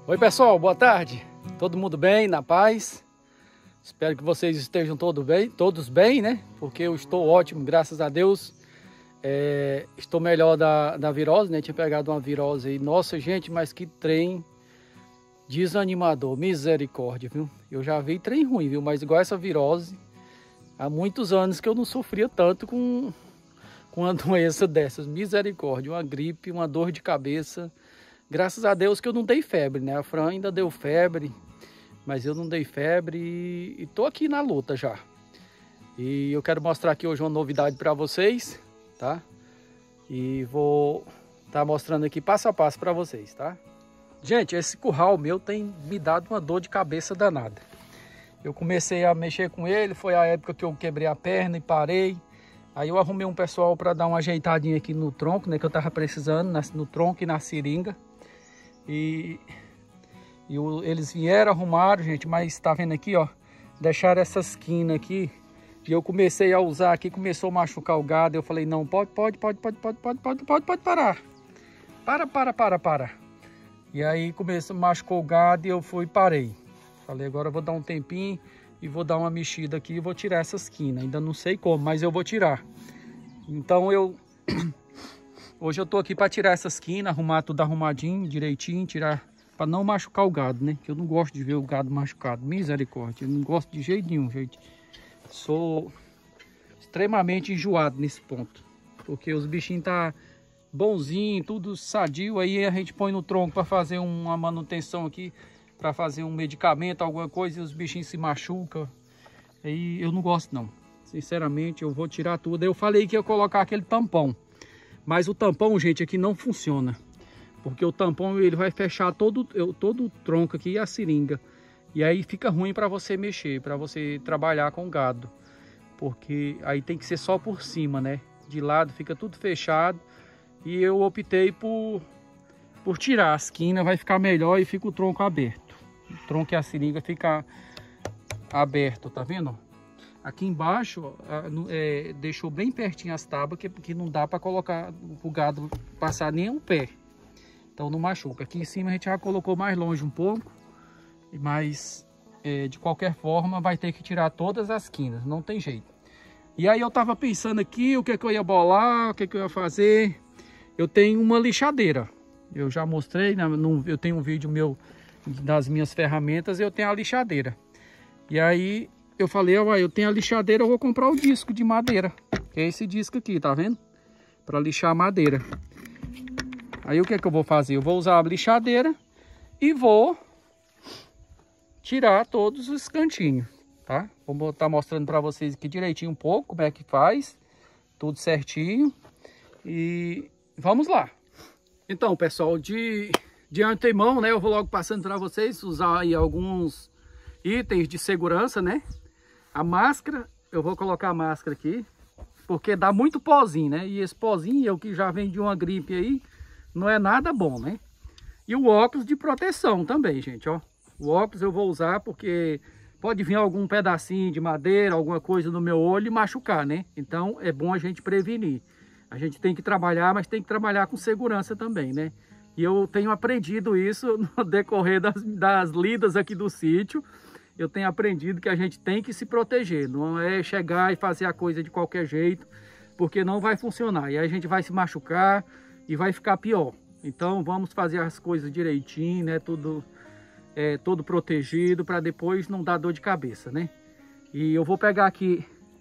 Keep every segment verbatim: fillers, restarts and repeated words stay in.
Oi pessoal, boa tarde. Todo mundo bem, na paz? Espero que vocês estejam todos bem, todos bem, né? Porque eu estou ótimo, graças a Deus. É, estou melhor da, da virose, né? Tinha pegado uma virose aí. Nossa, gente, mas que trem desanimador, misericórdia, viu? Eu já vi trem ruim, viu? Mas igual essa virose, há muitos anos que eu não sofria tanto com, com uma doença dessas. Misericórdia, uma gripe, uma dor de cabeça. Graças a Deus que eu não dei febre, né? A Fran ainda deu febre, mas eu não dei febre e, e tô aqui na luta já. E eu quero mostrar aqui hoje uma novidade para vocês, tá? E vou estar tá mostrando aqui passo a passo para vocês, tá? Gente, esse curral meu tem me dado uma dor de cabeça danada. Eu comecei a mexer com ele, foi a época que eu quebrei a perna e parei. Aí eu arrumei um pessoal para dar uma ajeitadinha aqui no tronco, né? Que eu tava precisando, no tronco e na seringa. E, e o, eles vieram, arrumaram, gente, mas tá vendo aqui, ó, deixaram essa esquina aqui, e eu comecei a usar aqui, começou a machucar o gado, eu falei, não, pode, pode, pode, pode, pode, pode, pode, pode, pode parar, para, para, para, para, e aí começou, machucou o gado e eu fui e parei, falei, agora eu vou dar um tempinho e vou dar uma mexida aqui e vou tirar essa esquina, ainda não sei como, mas eu vou tirar, então eu... Hoje eu tô aqui para tirar essa esquina, arrumar tudo arrumadinho, direitinho, tirar para não machucar o gado, né? Que eu não gosto de ver o gado machucado, misericórdia. Eu não gosto de jeito nenhum, gente. Sou extremamente enjoado nesse ponto, porque os bichinhos tá bonzinho, tudo sadio, aí a gente põe no tronco para fazer uma manutenção aqui, para fazer um medicamento, alguma coisa, e os bichinhos se machucam. Aí eu não gosto não. Sinceramente, eu vou tirar tudo. Eu falei que ia colocar aquele tampão. Mas o tampão, gente, aqui não funciona. Porque o tampão, ele vai fechar todo, todo o tronco aqui e a seringa. E aí fica ruim para você mexer, para você trabalhar com gado. Porque aí tem que ser só por cima, né? De lado fica tudo fechado. E eu optei por, por tirar a esquina, vai ficar melhor e fica o tronco aberto. O tronco e a seringa fica aberto, tá vendo? Aqui embaixo é, deixou bem pertinho as tábuas, que, que não dá para colocar o gado passar nem o pé. Então não machuca. Aqui em cima a gente já colocou mais longe um pouco, mas é, de qualquer forma vai ter que tirar todas as quinas, não tem jeito. E aí eu tava pensando aqui o que, que eu ia bolar, o que, que eu ia fazer. Eu tenho uma lixadeira, eu já mostrei, né, no, eu tenho um vídeo meu das minhas ferramentas, eu tenho a lixadeira. E aí... eu falei, ó, eu tenho a lixadeira, eu vou comprar o disco de madeira. Que é esse disco aqui, tá vendo? Para lixar a madeira. Aí o que é que eu vou fazer? Eu vou usar a lixadeira e vou tirar todos os cantinhos, tá? Vou estar mostrando para vocês aqui direitinho um pouco como é que faz. Tudo certinho. E vamos lá. Então, pessoal, de, de antemão, né? Eu vou logo passando para vocês usar aí alguns itens de segurança, né? A máscara, eu vou colocar a máscara aqui, porque dá muito pozinho, né? E esse pozinho, eu que já vem de uma gripe aí, não é nada bom, né? E o óculos de proteção também, gente, ó. O óculos eu vou usar porque pode vir algum pedacinho de madeira, alguma coisa no meu olho e machucar, né? Então é bom a gente prevenir. A gente tem que trabalhar, mas tem que trabalhar com segurança também, né? E eu tenho aprendido isso no decorrer das, das lidas aqui do sítio. Eu tenho aprendido que a gente tem que se proteger, não é chegar e fazer a coisa de qualquer jeito, porque não vai funcionar. E aí a gente vai se machucar e vai ficar pior. Então vamos fazer as coisas direitinho, né? Tudo, é, todo protegido para depois não dar dor de cabeça, né? E eu vou pegar aqui,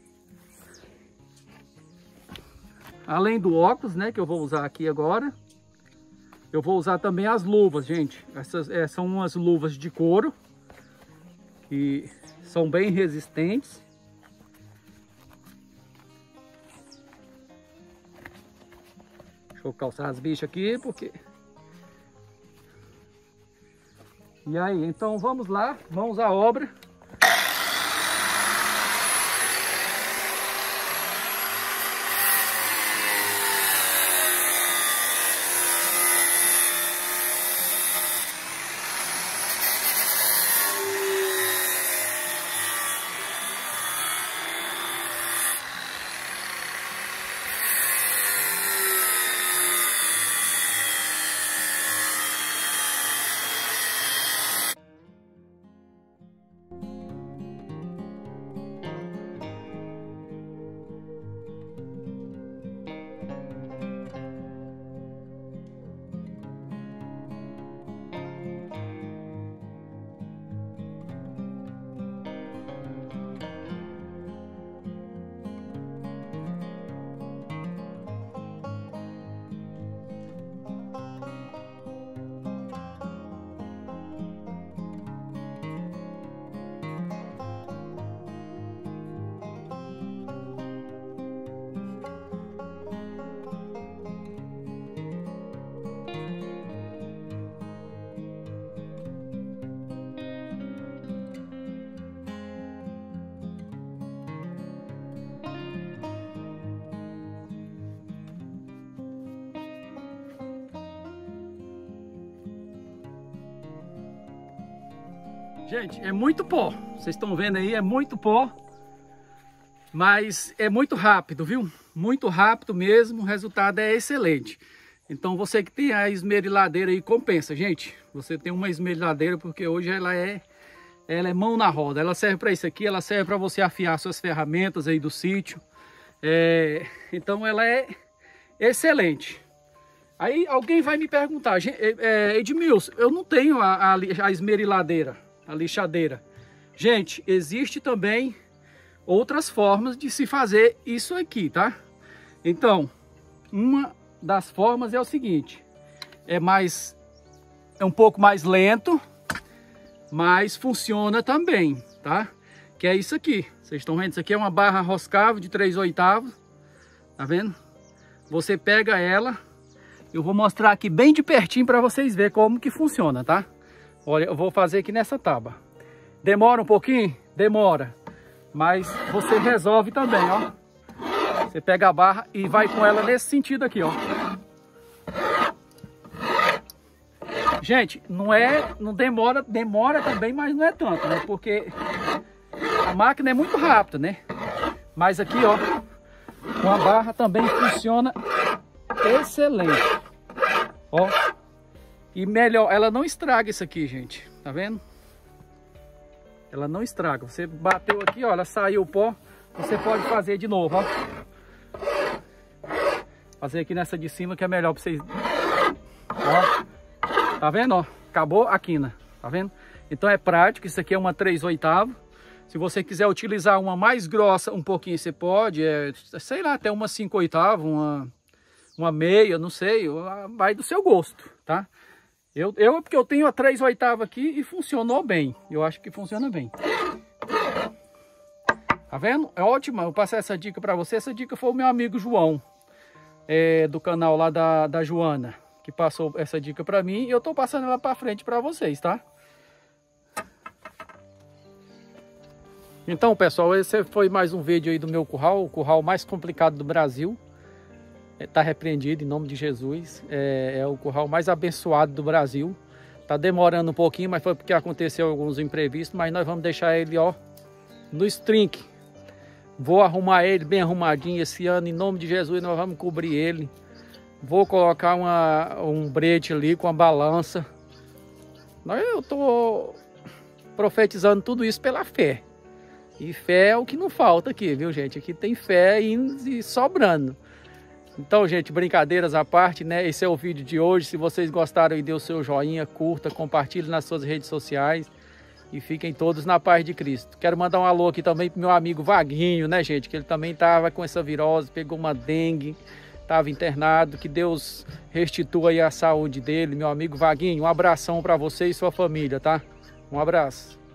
além do óculos, né? Que eu vou usar aqui agora, eu vou usar também as luvas, gente. Essas é, são umas luvas de couro, que são bem resistentes. Deixa eu calçar as bichas aqui, porque... E aí, então vamos lá, mãos à obra. Gente, é muito pó. Vocês estão vendo aí, é muito pó. Mas é muito rápido, viu? Muito rápido mesmo, o resultado é excelente. Então você que tem a esmeriladeira aí, compensa, gente. Você tem uma esmeriladeira porque hoje ela é, ela é mão na roda. Ela serve para isso aqui, ela serve para você afiar suas ferramentas aí do sítio. É, então ela é excelente. Aí alguém vai me perguntar, é, Edmilson, eu não tenho a, a, a esmeriladeira, a lixadeira. Gente, existe também outras formas de se fazer isso aqui, tá? Então, uma das formas é o seguinte, é mais, é um pouco mais lento, mas funciona também, tá? Que é isso aqui, vocês estão vendo? Isso aqui é uma barra roscável de três oitavos, tá vendo? Você pega ela, eu vou mostrar aqui bem de pertinho para vocês verem como que funciona, tá? Olha, eu vou fazer aqui nessa tábua. Demora um pouquinho? Demora. Mas você resolve também, ó. Você pega a barra e vai com ela nesse sentido aqui, ó. Gente, não é, não demora, demora também, mas não é tanto, né? Porque a máquina é muito rápida, né? Mas aqui, ó, com a barra também funciona excelente. Ó. E melhor, ela não estraga isso aqui, gente. Tá vendo? Ela não estraga. Você bateu aqui, ó, ela saiu o pó. Você pode fazer de novo, ó. Fazer aqui nessa de cima que é melhor pra vocês. Ó. Tá vendo, ó? Acabou a quina. Tá vendo? Então é prático. Isso aqui é uma três oitavos. Se você quiser utilizar uma mais grossa um pouquinho, você pode. É, sei lá, até uma cinco oitavos, uma, uma meia, não sei. Vai do seu gosto, tá? Eu, eu, porque eu tenho a três oitavos aqui e funcionou bem. Eu acho que funciona bem. Tá vendo? É ótimo. Eu passei essa dica para você. Essa dica foi o meu amigo João, é, do canal lá da, da Joana, que passou essa dica para mim. E eu tô passando ela para frente para vocês, tá? Então, pessoal, esse foi mais um vídeo aí do meu curral. O curral mais complicado do Brasil. Está repreendido em nome de Jesus. É, é o curral mais abençoado do Brasil. Está demorando um pouquinho, mas foi porque aconteceu alguns imprevistos. Mas nós vamos deixar ele, ó, no string. Vou arrumar ele bem arrumadinho esse ano. Em nome de Jesus, nós vamos cobrir ele. Vou colocar uma, um brete ali com a balança. Eu estou profetizando tudo isso pela fé. E fé é o que não falta aqui, viu, gente? Aqui tem fé indo e sobrando. Então, gente, brincadeiras à parte, né? Esse é o vídeo de hoje. Se vocês gostaram, dê o seu joinha, curta, compartilhe nas suas redes sociais. E fiquem todos na paz de Cristo. Quero mandar um alô aqui também pro meu amigo Vaguinho, né, gente? Que ele também tava com essa virose, pegou uma dengue, tava internado. Que Deus restitua aí a saúde dele, meu amigo Vaguinho. Um abração para você e sua família, tá? Um abraço.